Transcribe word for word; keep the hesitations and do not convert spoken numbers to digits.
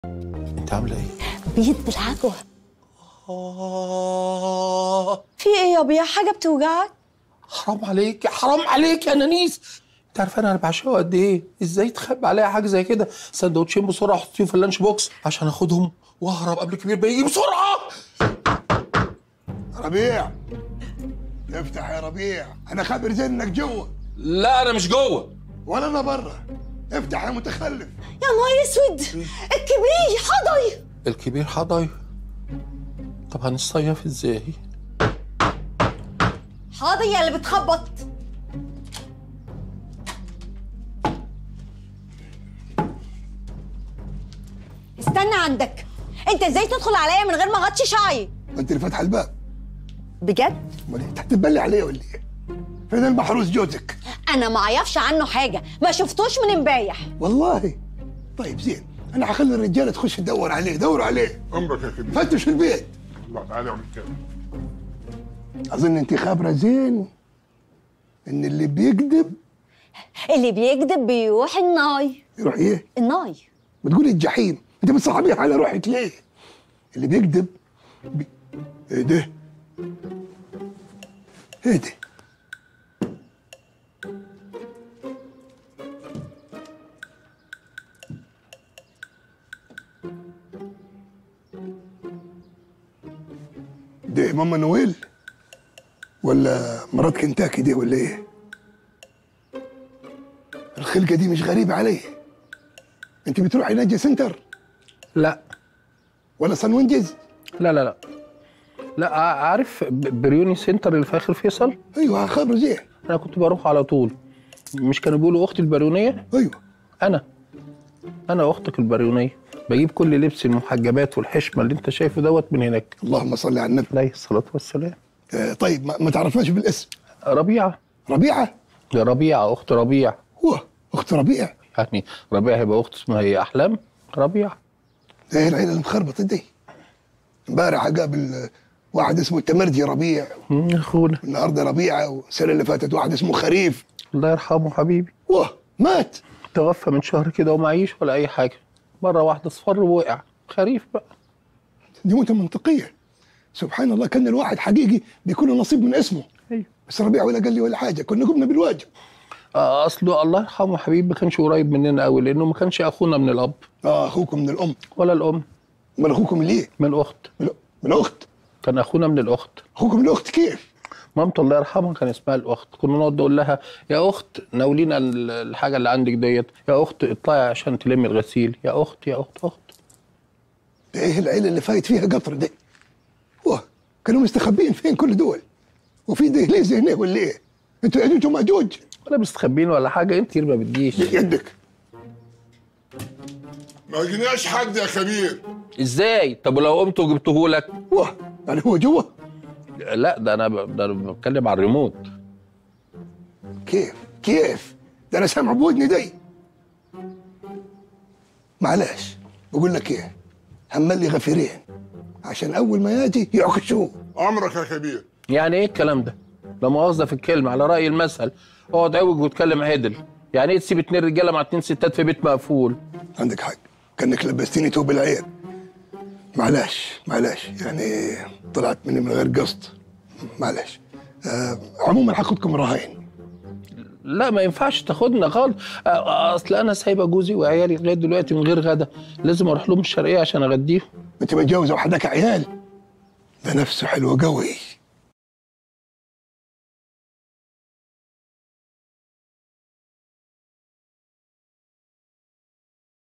انت عامله ايه؟ بيض بالعجوه. آه في ايه يا بيا؟ حاجه بتوجعك؟ حرام عليك، حرام عليك يا نانيس. انت عارفه انا بعشقه قد ايه؟ ازاي تخبي عليا حاجه زي كده؟ سندوتشين بسرعه حطيهم في اللانش بوكس عشان اخدهم واهرب قبل الكبير ما يجي بسرعه. ربيع، افتح يا ربيع، انا خابر زين انك جوا. لا انا مش جوه ولا انا برا. افتح يا متخلف. يا نهار اسود، الكبير حضي. الكبير حضي؟ طب هنصيف ازاي؟ حاضر يا اللي بتخبط. استنى عندك، انت ازاي تدخل عليا من غير ما اغطي شعري؟ انت اللي فاتحه الباب. بجد؟ امال انت هتتبلي عليه ولا ايه؟ فين المحروس جوزك؟ انا ما اعرفش عنه حاجه، ما شفتوش من امبارح. والله؟ طيب زين، انا هخلي الرجاله تخش تدور عليه. دوروا عليه. عمرك يا كبير. فتش البيت. الله تعالى اعمل كده. اظن انت خابره زين ان اللي بيكذب اللي بيكذب بيروح الناي. يروح ايه؟ الناي. بتقولي الجحيم، انت بتصعبيها على روحك ليه؟ اللي بيكذب بي... ايه ده؟ ايه ده؟ ده ماما نويل ولا مرات كنتاكي دي ولا ايه؟ الخلقه دي مش غريبه علي. انت بتروحي ناجي سنتر لا ولا صن وينجز؟ لا لا لا لا عارف بريوني سنتر اللي في اخر فيصل؟ ايوه خبر زين. انا كنت بروح على طول. مش كانوا بيقولوا اختي البريونيه؟ ايوه انا انا اختك البريونيه. بجيب كل لبس المحجبات والحشمه اللي انت شايفه دوت من هناك. اللهم صل على النبي عليه الصلاه والسلام. آه طيب ما, ما تعرفناش بالاسم؟ ربيعه. ربيعه؟ يا ربيعه اخت ربيع. هو اخت ربيع؟ يعني ربيعه هيبقى اخت اسمها ايه؟ احلام ربيعه. ايه العيله المخربطه دي؟ امبارح قابل واحد اسمه التمرجي ربيع، اخونا النهارده ربيعه، والسنه اللي فاتت واحد اسمه خريف. الله يرحمه حبيبي. واه مات. توفى من شهر كده ومعيش ولا اي حاجه. مره واحده اصفر ووقع. خريف بقى. دي موتة منطقيه. سبحان الله، كان الواحد حقيقي بيكون له نصيب من اسمه. ايوه بس ربيع ولا قال لي ولا حاجه، كنا قمنا بالواجب. آه اصله الله يرحمه حبيبي ما كانش قريب مننا قوي لانه ما كانش اخونا من الاب. اه اخوكم من الام ولا الام. امال اخوكم ليه؟ من الاخت. من, من الاخت. كان اخونا من الاخت. اخوكم من الاخت كيف؟ مامته الله يرحمها كان اسمها الاخت. كنا نقعد نقول لها يا اخت ناولينا الحاجه اللي عندك ديت، يا اخت اطلعي عشان تلمي الغسيل، يا اخت يا اخت اخت. ده ايه العيله اللي فايت فيها قطر دي؟ واه كانوا مستخبين فين كل دول؟ وفي دهليز هنا ولا ايه؟ انتوا انتوا مأجوج ولا مستخبين ولا حاجه، انت ما بتجيش. يدك. ما جيناش حد يا كبير. ازاي؟ طب ولو قمت وجبتهولك؟ واه يعني هو جوه؟ لا ده انا ب... ده انا بتكلم على الريموت. كيف؟ كيف؟ ده انا سامع بودني دي. معلش بقول لك ايه، هملي غفيرين عشان اول ما يجي يعكشوه. عمرك يا كبير. يعني ايه الكلام ده؟ لا مؤاخذه في الكلمه، على راي المثل اقعد عوج واتكلم عدل. يعني ايه تسيب اتنين رجاله مع اتنين ستات في بيت مقفول؟ عندك حق، كانك لبستيني توب العيب. معلش معلش يعني طلعت مني من غير قصد. معلش. آه عموما هاخدكم رهاين. لا ما ينفعش تاخدنا خالص. اصل انا سايبه جوزي وعيالي لغايه دلوقتي من غير غدا، لازم اروح لهم الشرقيه عشان اغديهم. انت متجوزه وحدك عيال؟ ده نفسه حلو قوي.